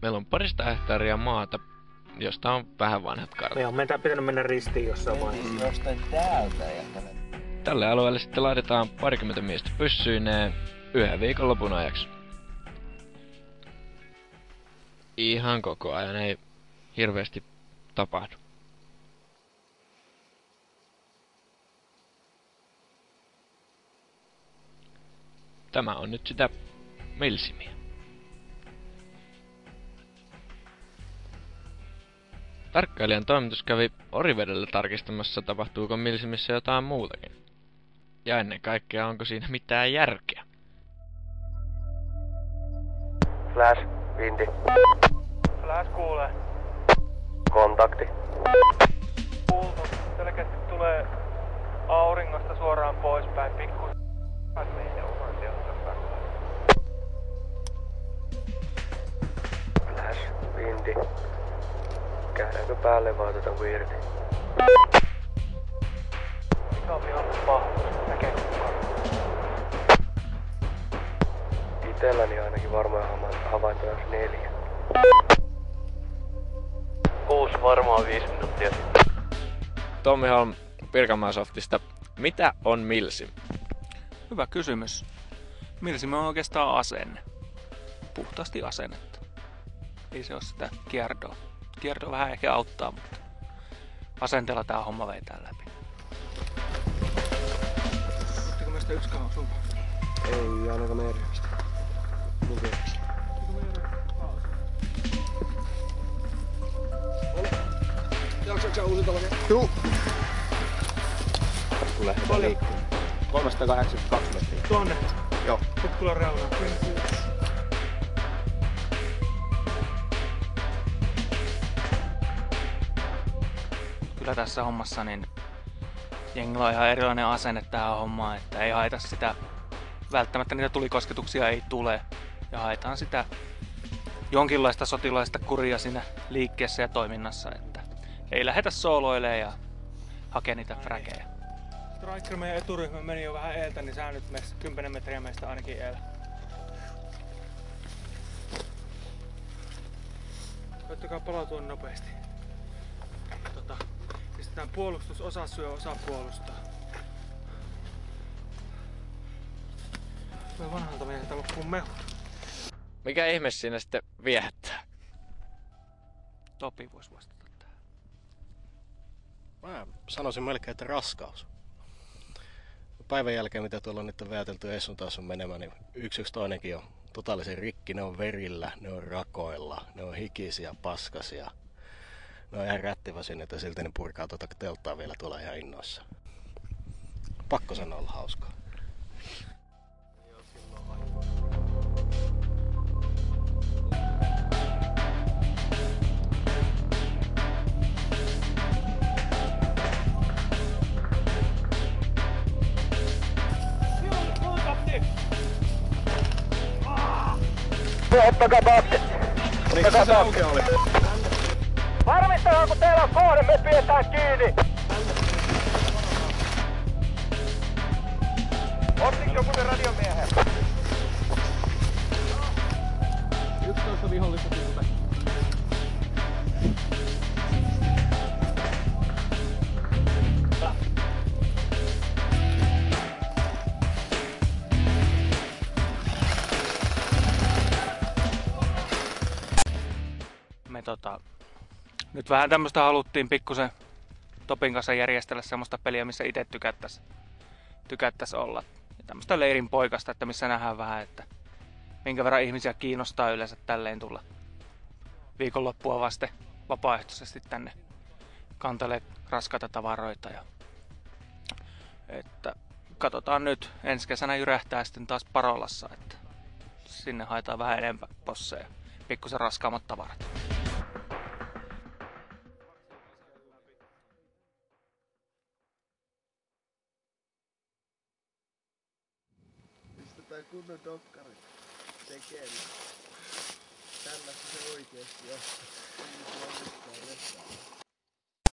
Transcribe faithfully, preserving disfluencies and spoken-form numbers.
Meillä on parista hehtaaria maata, josta on vähän vanhat kartat. Me on meidän pitänyt mennä ristiin jossain vaiheessa. Jostain täältä ja tänne. Tälle alueelle sitten laitetaan parikymmentä miestä pyssyineen yhden viikonlopun ajaksi. Ihan koko ajan ei hirveästi tapahdu. Tämä on nyt sitä milsimiä. Tarkkailijan toimitus kävi Orivedellä tarkistamassa, tapahtuuko milsimissä jotain muutakin. Ja ennen kaikkea, onko siinä mitään järkeä. Flash, Vindi. Flash kuulee. Kontakti. Kuultu. Selkeästi tulee auringosta suoraan poispäin pikku. Flash, Vindi. Käydäänkö päälle vai otetaanko irti? Mikä on ihan pahuus? Näkee kukaan. Itelläni ainakin varmaan havaintoja neljä. Kuusi varmaan viisi minuuttia sitten. Tommi Holm Pirkanmaan Softista. Mitä on milsim? Hyvä kysymys. Milsim on oikeastaan asenne. Puhtaasti asennetta. Ei se ole sitä kierdoa. Kierdo vähän ehkä auttaa, mutta asenteella tää homma vetää läpi. Ottiko meistä yksi kaho sun? Ei ainakaan merkistä. Mikä? Jaksaatko sä uusi talo? Juu! Tulee heti liikkumaan. kolmesataakahdeksankymmentäkaksi metriä. Tuonne. Joo. Kukkulan reunaan. Kyllä tässä hommassa niin jengillä on ihan erilainen asenne tähän hommaan, että ei haeta sitä, välttämättä niitä tulikosketuksia ei tule ja haetaan sitä jonkinlaista sotilaista kuria siinä liikkeessä ja toiminnassa, että ei lähetä sooloilemaan ja hakea niitä fräkejä. Striker meidän eturyhmä meni jo vähän eeltä, niin sä nyt meistä kymmenen metriä meistä ainakin eellä. Koittakaa palautua nopeasti. Tota, pistetään puolustus, osa syö, osa puolustaa. Voi vanhalta mieheltä loppuu mehut. Mikä ihme siinä sitten viehättää? Topi voisi vastata tähän. Mä sanoisin melkein, että raskaus. Päivän jälkeen, mitä tuolla on nyt väitelty Essun taas on menemään, niin yksi yksi toinenkin on totaalisen rikki. Ne on verillä, ne on rakoilla, ne on hikisiä, paskasia. Ne on ihan rättiväsineitä, silti ne purkaa tuota telttaa vielä tuolla ihan innoissa. Pakko sanoa olla hauskaa. Ottakaa basket! Ottakaa basket! Varmistakaa, kun teillä on kohde, me pidetään kiinni! Ottiko joku ne radiomiehen? yksitoista vihollista tulee. Me tota, nyt vähän tämmöstä haluttiin pikkusen Topin kanssa järjestellä semmoista peliä, missä itse tykättäis, tykättäis olla. Ja tämmöstä leirin poikasta, että missä nähdään vähän, että minkä verran ihmisiä kiinnostaa yleensä tälleen tulla viikonloppua vasten vapaaehtoisesti tänne kantelee raskaita tavaroita. Ja, että katsotaan nyt, ensi kesänä jyrähtää sitten taas Parolassa, että sinne haetaan vähän enemmän posseja, pikkusen raskaammat tavarat. Pistetään kunnon dokkari tekemään. Tällaista se oikeesti on. Ei se ole mitään